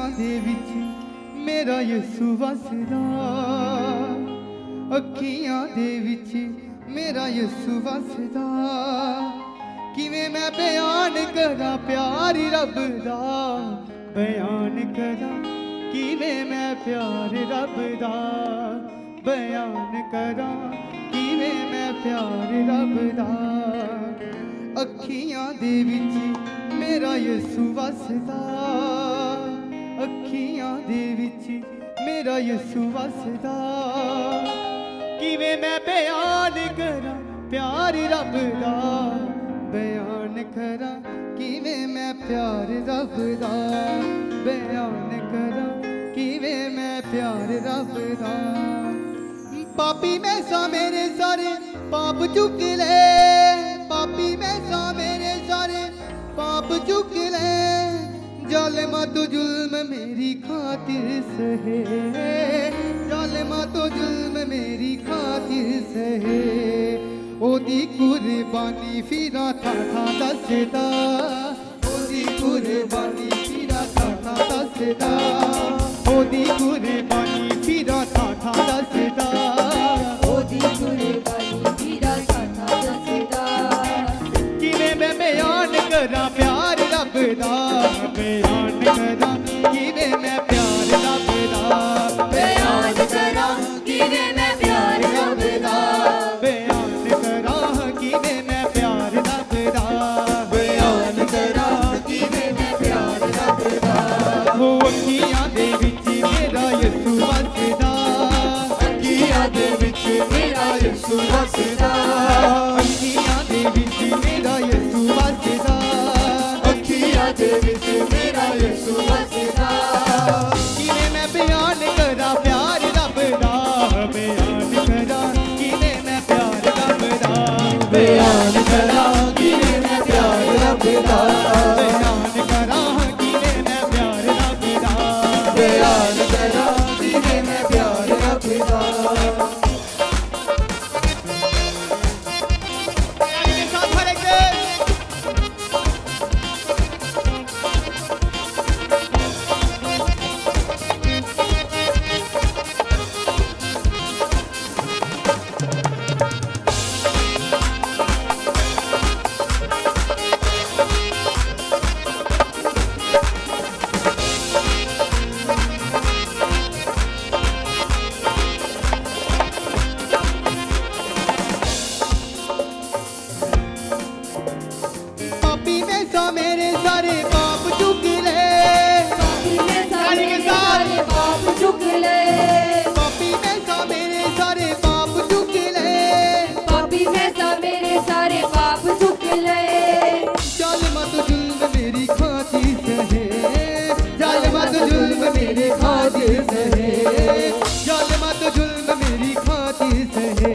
दे विच मेरा यसू वसदा, अखियां दे विच मेरा यसू वसदा। किवें मैं बयान करा प्यार रब दा, बयान करा किवें मैं प्यार रब दा, बयान करा किवें मैं प्यार रब दा। अखियां दे विच मेरा यसू वसदा, अखियां दे विच मेरा यसू वसदा। किवें मैं बयान करा प्यार रब दा, बयान करा किवें मैं प्यार रब दा, बयान करा किवें मैं प्यार रब दा। पापी मैं सा मेरे सारे पाप चुक ले, पापी मैं सा मेरे सारे पाप चुक ले। जालिमा तो जुल्म मेरी खातिर सहे, जालिमा तो जुल्म मेरी खातिर सहे। ओदी कुर्बानी फिरा था दसदा, ओदी कुर्बानी फिरा था दसदा, ओदी कुर्बानी फिरा था दसदा, ओदी कुर्बानी फिरा था दसदा। किवें मैं बयान करा प्यार रब दा, बयान करा किवें मैं प्यार रब दा, बयान करा किवें मैं प्यार रब दा, बयान करा किवें मैं प्यार रब दा, बयान करा किवें मैं प्यार रब दा। हो अखियां दे विच मेरा यसू वसदा, अखियां दे विच मेरा यसू वसदा, अखियां दे विच मेरा यसू वसदा, अखियां दे विच मेरा यसू वसदा। किवें मैं बयान करा प्यार रब दा, बयान करा किवें मैं प्यार रब दा, बयान करा किवें मैं प्यार रब दा, बयान करा किवें मैं प्यार रब दा, बयान करा किवें मैं प्यार रब दा। मेरे सारे पाप चुक ले, पापी में सा मेरे सारे पाप चुक ले, पापी में सा मेरे सारे पाप चुक ले, पापी में सा मेरे सारे पाप चुक ले। जालिमा तो जुल्म मेरी खातिर सहे, जालिमा तो जुल्म मेरे खातिर सहे, जालिमा तो जुल्म मेरी खातिर सहे,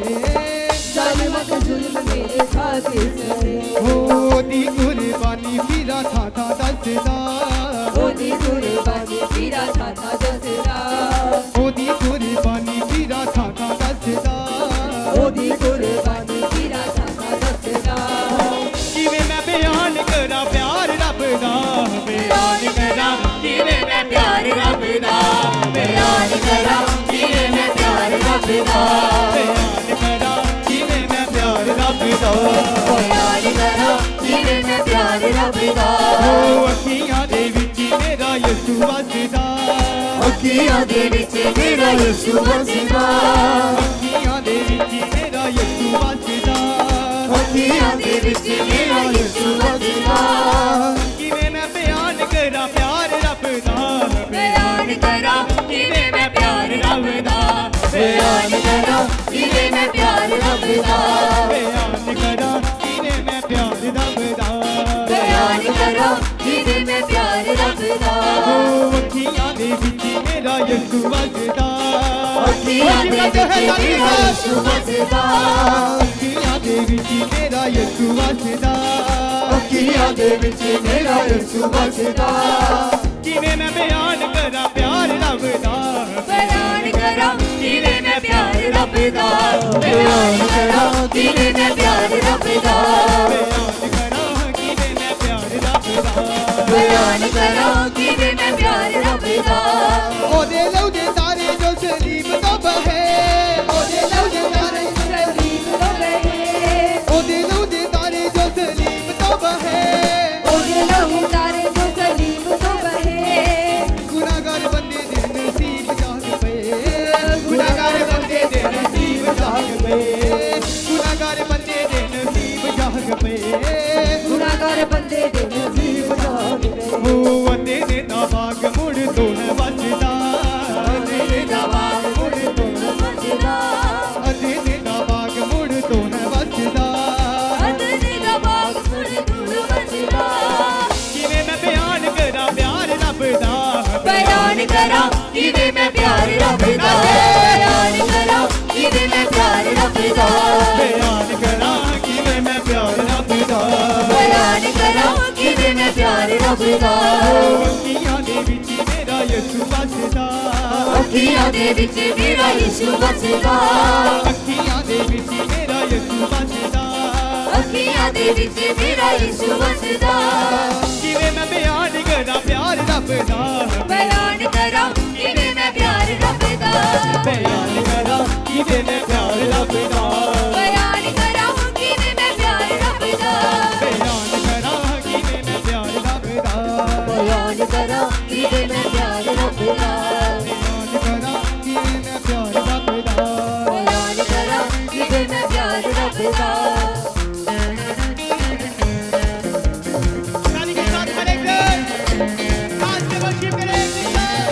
जालिमा तो जुल्म मेरे खातिर सहे। ओदी कुर्बानी फिरा था दसदा, ओदी कुर्बानी फिरा था दसदा, ओदी कुर्बानी फिरा था दसदा, ओदी कुर्बानी फिरा था दसदा। किवें मैं बयान करा प्यार रब दा, बयान करा किवें मैं प्यार रब दा, बयान करा किवें मैं प्यार रब दा, बयान करा किवें मैं प्यार रब दा, बयान करा किवें मैं प्यार रब दा। ओ अखियां दे विच मेरा यसू वसदा, अखियां दे विच मेरा यसू वसदा, अखियां दे विच मेरा यसू वसदा, अखियां दे विच मेरा यसू वसदा। किवें मैं बयान करा प्यार रब दा, बयान करा किवें मैं प्यार रब दा, बयान करा किवें मैं प्यार रब दा, बयान करा किवें मैं प्यार रब दा, बयान करा किवें मैं प्यार रब दा। ओ अखियां दे विच मेरा यसू वसदा, अखियां दे विच मेरा यसू वसदा, अखियां दे विच मेरा यसू वसदा, अखियां दे विच मेरा यसू वसदा। किवें मैं बयान करा प्यार रब दा, बयान करा किवें मैं प्यार रब दा, बयान करा किवें मैं प्यार रब दा, बयान करा किवें मैं प्यार रब दा, बयान करा किवें मैं प्यार रब दा ओदे लौदे तारे जो सलीब तो बहे ओदे लौदे तारे जो सलीब तो बहे ओदे लौदे तारे जो सलीब तो बहे ओदे लहू तारे जो सलीब तो बहे गुनाहगार बंदे दे नसीब जाग पे गुनाहगार बंदे दे नसीब जाग पे गुनाहगार बंदे दे नसीब जाग पे गुनाहगार बंदे दे नसीब जाग पे ओ वंदे ने दा बाग मुड़ तो है बचदा वंदे ने दा बाग मुड़ तो है बचदा अदे ने दा बाग मुड़ तो है बचदा अदे ने दा बाग मुड़ तो है बचदा किवें मैं बयान करा प्यार रब दा बयान करा किवें मैं प्यार रब दा बयान करा किवें मैं प्यार रब दा बयान करा किवें मैं प्यार रब दा बयान करा किवें मैं प्यार रब दा अखियां दे विच मेरा यीशु बसदा अखियां दे विच मेरा यीशु बसदा अखियां दे विच मेरा यीशु बसदा अखियां दे विच मेरा यीशु बसदा किवें मैं बयान करा प्यार रब दा बयान करा किवें मैं प्यार रब दा बयान करा किवें मैं प्यार रब दा बयान करा किवें मैं प्यार रब दा बयान करा किवें मैं प्यार रब दा बयान करा किवें मैं प्यार रब दा बयान करा किवें मैं प्यार रब दा बयान करा किवें मैं प्यार रब दा ताली के साथ करेंगे आज से वर्शिप करेंगे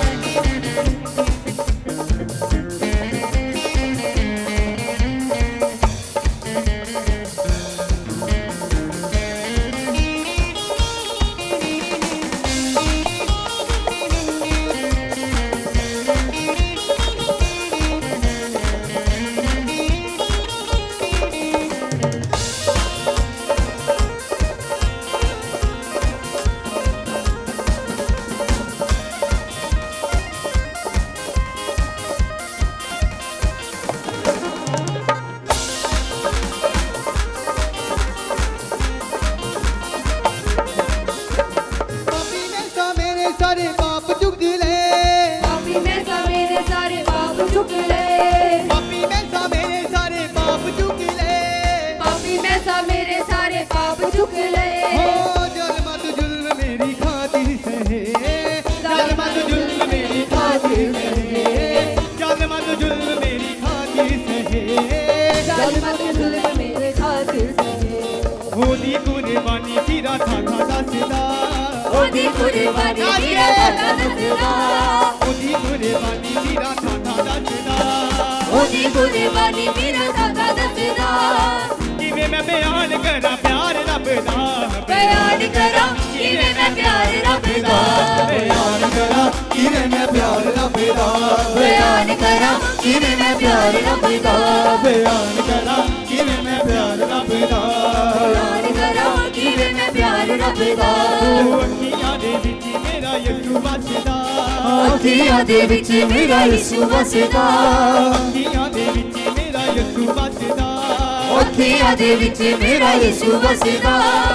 पापी में सा मेरे सारे पाप चुक ले पापी में सा मेरे सारे पाप चुक ले पापी में सा मेरे सारे पाप चुक ले पापी में सा मेरे सारे पाप चुक ले हो जलमत जुल्म मेरी खातिर सहे जलमत जुल्म मेरी खातिर सहे जलमत जुल्म मेरी खातिर सहे जलमत जुल्म मेरे खातिर सहे होदी कुर्बानी तेरा था दसदा ओदी कुर्बानी तेरा था दसदा होदी कुर्बानी तेरा था दसदा ओदी कुर्बानी तेरा था दसदा किवें मैं बयान करा प्यार रब दा बयान करा किवें मैं प्यार रब दा बयान करा किवें मैं प्यार रब दा बयान करा किवें मैं प्यार रब दा बयान करा किवें मैं प्यार रब दा बयान करा किवें मैं प्यार रब दा अखियां दे विच मेरा यीशु बसदा अखियां दे विच मेरा यीशु बसदा अखियां दे विच मेरा यीशु बसदा अखियां दे विच मेरा यीशु बसदा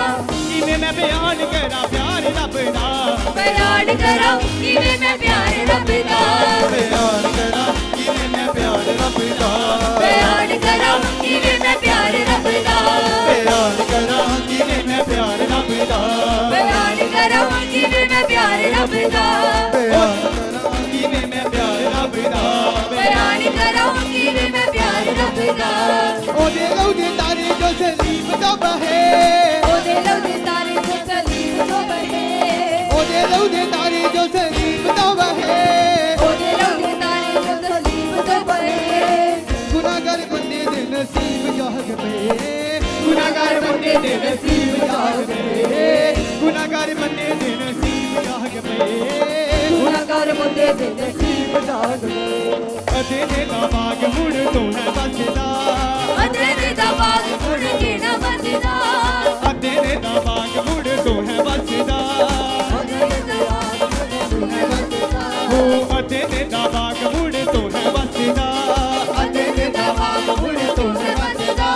किवें मैं बयान करा प्यार रब दा बयान करा किवें मैं प्यार रब दा बयान करा किवें मैं प्यार रब दा बयान करा किवें मैं प्यार रब दा बयान करा किवें मैं प्यार रब दा बयान करा किवें मैं प्यार रब दा बयान करा किवें मैं प्यार रब दा बयान करा किवें मैं प्यार रब दा ओदे लौदे तारे जो सलीब तो बहे ओदे लौदे तारे जो सलीब तो बहे ओदे लौदे तारे जो सलीब तो बहे ओदे लौदे तारे जो सलीब तो बहे गुनाहगार बंदे दे नसीब जाग पे गुनाहगार बंदे दे नसीब जाग पे गुनाहगार बंदे दे नसीब जाग पे गुनाहगार बंदे दे नसीब जाग पे अदे ने दा बाग मुड़ तो है बसदा अदे ने दा बाग मुड़ के ना बसदा अदे ने दा बाग मुड़ तो है बसदा अदे ने दा बाग मुड़ तो है बसदा ओ अदे ने दा बाग मुड़ तो है बसदा अदे ने दा बाग मुड़ तो है बसदा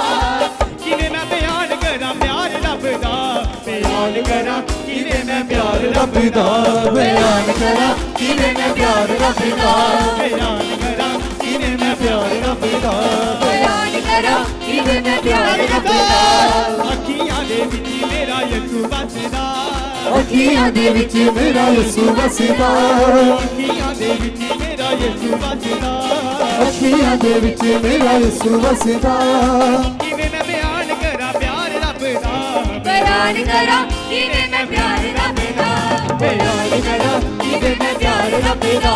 किवें मैं बयान करा प्यार रब दा बयान करा किवें मैं प्यार रब दा बयान करा किवें मैं प्यार रब दा बयान करा किवें मैं प्यार रब दा बयान करा किवें मैं प्यार रब दा अखियां दे विच मेरा यसू बसदा अखियां दे विच मेरा यसू बसदा अखियां दे विच मेरा यसू बसदा अखियां दे विच मेरा यसू बसदा किवें मैं बयान करा प्यार रब दा बयान करा किवें मैं प्यार रब दा बयान करा किवें मैं प्यार रब दा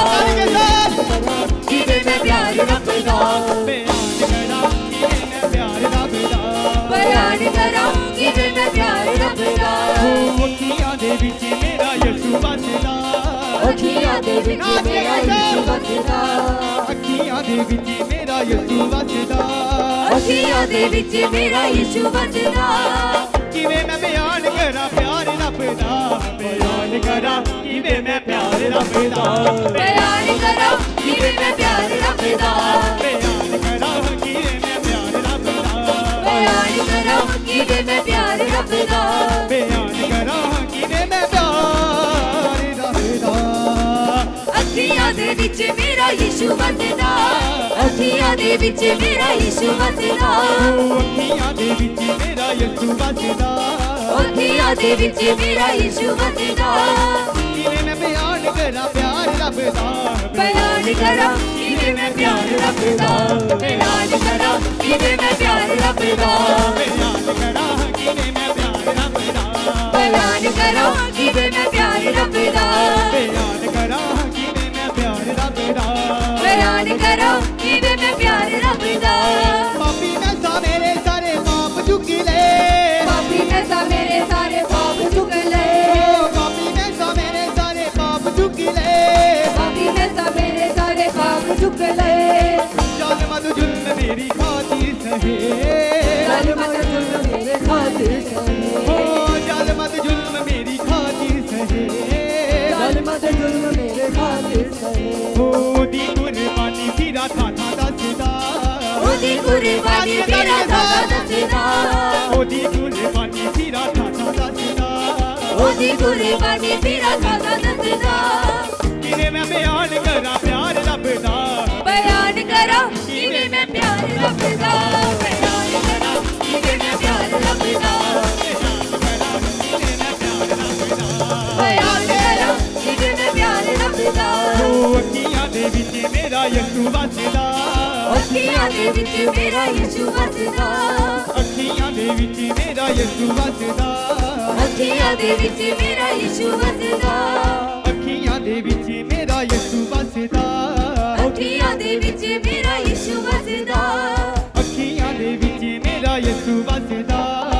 किवें मैं प्यार रब दा बयान करा किवें मैं प्यार रब दा बयान करा किवें मैं प्यार रब दा अखियां दे विच मेरा यसू बसदा अखियां दे विच मेरा यसू बसदा अखियां दे विच मेरा यसू बसदा अखियां दे विच मेरा यसू बसदा किवें मैं बयान करा प्यार रब दा बयान करा किवें मैं प्यार रब दा बयान करा किवें मैं प्यार रब दा बयान करा किवें मैं प्यार रब दा बयान करा किवें मैं प्यार रब दा बयान करा किवें मैं प्यार रब दा अखियां दे विच मेरा यीशु बसदा अखियां दे विच मेरा यीशु बसदा अखियां दे विच मेरा यसू बसदा अखियां दे विच मेरा यीशु बसदा किवें मैं बयान करा प्यार रब दा बयान करा किवें मैं प्यार रब दा बयान करा किवें मैं प्यार रब दा बयान करा किवें मैं प्यार रब दा बयान करा किवें मैं प्यार रब दा बयान करा किवें मैं प्यार रब दा बयान करा किवें मैं प्यार रब दा पापी मैं सा मेरे सारे पाप चुक ले पापी में सा मेरे सारे पाप चुक ले पापी मैं सा मेरे सारे पाप चुक ले पापी में सा मेरे सारे पाप चुक ले जालिम जुल्म मेरी खातिर सहे जालिमत जुल्म मेरे खातिर सहे ओ जालिम जुल्म मेरी खातिर सहे जालिमत जुल्म मेरे खातिर सहे ओ दी कुर्बानी फिरा था दसदा ओदी कुर्बानी तेरा दादा दसदा ओदी कुर्बानी फिरा था दसदा ओदी कुर्बानी तेरा दादा दसदा किवें मैं बयान करा प्यार रब दा बयान करा किवें मैं प्यार रब दा बयान करा किवें मैं प्यार रब दा बयान करा किवें मैं प्यार रब दा ओ अखियां दे विच मेरा यसू बसदा अखियां दे विच मेरा यीशु बसदा अखियां दे विच मेरा यसू बसदा अखियां दे विच मेरा यीशु बसदा अखियां दे विच मेरा यसू बसदा अखियां दे विच मेरा यीशु बसदा अखियां दे विच मेरा यसू बसदा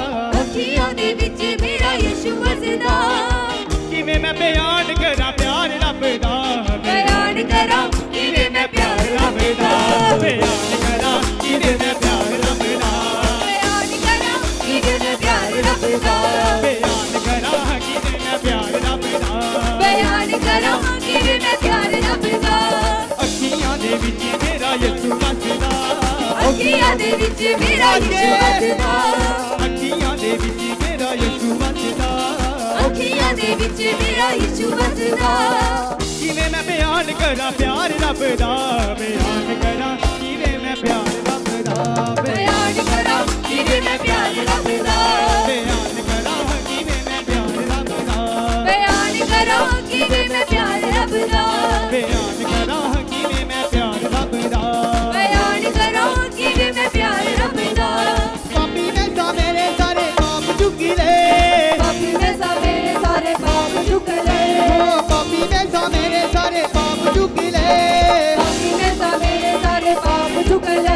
अखियां दे विच मेरा यीशु बसदा किवें मैं बयान करा प्यार रब दा बयान करा किवें मैं प्यार रब दा बयान करा किवें मैं प्यार रब दा बयान करा किवें मैं प्यार रब दा बयान करा किवें मैं प्यार रब दा बयान करा किवें मैं प्यार रब दा अखियां दे विच मेरा यसू बसदा अखियां दे विच मेरा यीशु बसदा अखियां दे विच मेरा यसू बसदा अखियां दे विच मेरा यीशु बसदा किवें मैं बयान करा प्यार रब दा बयान करा किवें मैं प्यार रब दा बयान करा किवें मैं प्यार रब दा बयान करा किवें मैं प्यार रब दा बयान करा किवें मैं प्यार रब दा बयान करा किवें मैं प्यार रब दा बयान करा किवें मैं प्यार रब दा पापी मैं सा मेरे सारे पाप चुक ले पापी में सा मेरे सारे पाप चुक ले पापी मैं सा मेरे सारे पाप चुक ले पापी में सा मेरे सारे पाप चुक ले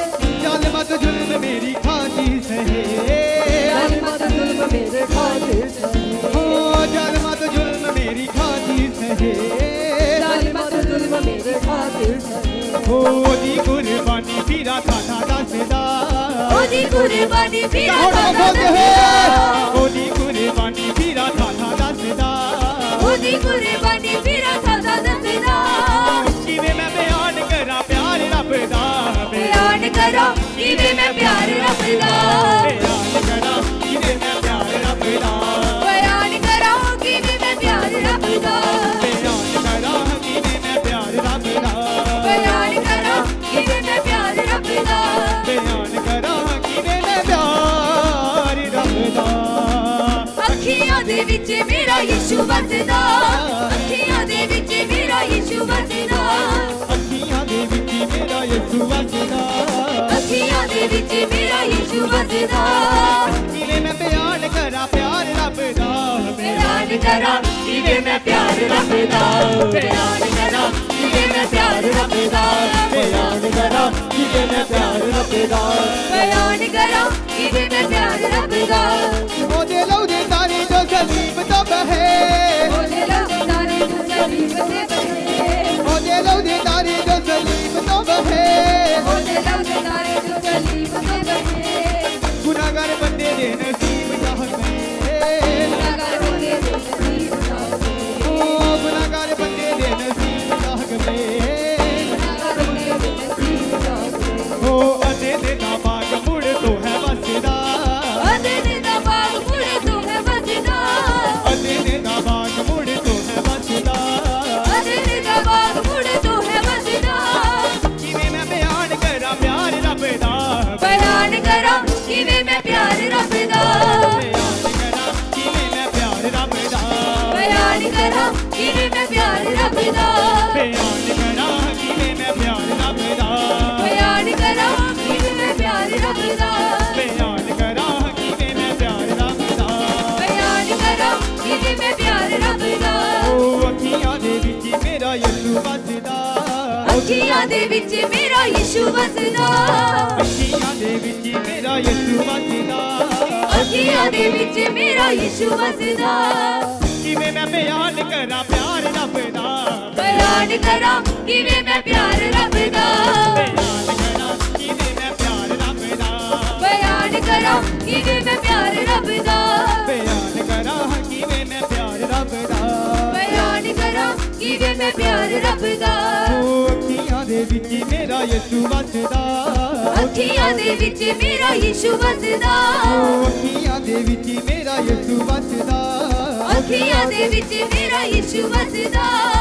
जालिमत जुल्म मेरी खातिर सहे जालिमत जुल्म मेरे खातिर सहे ओ जालिमत जुल्म मेरी खातिर सहे जालिमत जुल्म मेरे खातिर सहे ओ दी कुर्बानी फिरा था दसदा ओदी कुर्बानी फिरा होड़ा दादा खोलते दसदा हैं ओदी कुर्बानी फिरा था दसदा ओदी कुर्बानी फिरा दादा दसदा किवें मैं बयान करा प्यार रब दा बयान करा किवें मैं प्यार रब दा बयान करा किवें मैं प्यार रब दा बयान करा किवें मैं प्यार रब दा बयान करा दे विच मेरा यीशु वसदा अखियां दे विच मेरा यीशु वसदा अखियां दे विच मेरा यीशु वसदा अखियां दे विच मेरा यीशु वसदा किवें मैं बयान करा प्यार रब दा बयान करा किवें मैं प्यार रब दा बयान करा किवें मैं प्यार रब दा बयान करा किवें मैं प्यार रब दा बयान करा किवें मैं प्यार रब दा ओदे लहू दे तारे जो सलीब तो बहे ओदे लहू दे तारे जो सलीब ते बहे ओदे लहू दे तारे जो सलीब तो बहे ओदे लहू दे तारे जो सलीब ते बहे गुनाहगार बंदे दे नसीब चाह में गुनाहगार बंदे दे नसीब चाह में ओ गुनाहगार बंदे दे नसीब चाह में गुनाहगार बंदे दे नसीब चाह में ओ अदे दे ना बाग मुड़ तो है वसदा अदे दे ना बाग मुड़ तो है वसदा अदे दे ना बाग मुड़ तो है वसदा अदे दे ना बाग मुड़ तो है वसदा किवें मैं बयान करा प्यार रब दा बयान करा किवें मैं प्यार रब दा बयान करा किवें मैं प्यार रब दा बयान करा किवें मैं प्यार रब दा बयान करा किवें मैं प्यार रब दा बयान करा किवें मैं प्यार रब दा बयान करा किवें मैं प्यार रब दा बयान करा किवें मैं प्यार रब दा ओ अखियां दे विच मेरा यीशु वसदा अखियां दे विच मेरा यीशु वसदा अखियां दे विच मेरा यीशु वसदा अखियां दे विच मेरा यीशु वसदा किवें मैं बयान करा प्यार रब दा बयान करा किवें मैं प्यार रब दा बयान करा किवें मैं प्यार रब दा बयान करा किवें मैं प्यार रब दा बयान करा किवें मैं प्यार रब दा बयान करा किवें मैं प्यार रब दा ओ अखियां दे विच मेरा यीशु वसदा अखियां दे विच मेरा यीशु वसदा ओ अखियां दे विच मेरा यीशु वसदा अखियां दे विच मेरा यीशु वसदा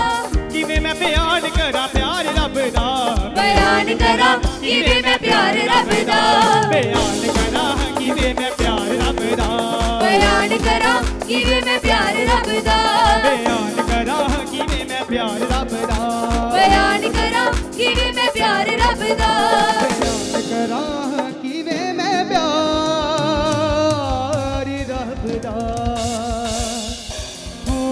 किवें मैं बयान करा प्यार रब दा बयान करा किवें मैं प्यार रब दा बयान करा किवें मैं प्यार रब दा बयान करा किवें मैं प्यार रब दा बयान करा किवें मैं प्यार रब दा बयान करा किवें मैं प्यार रब दा बयान करा किवें मैं प्यार रब दा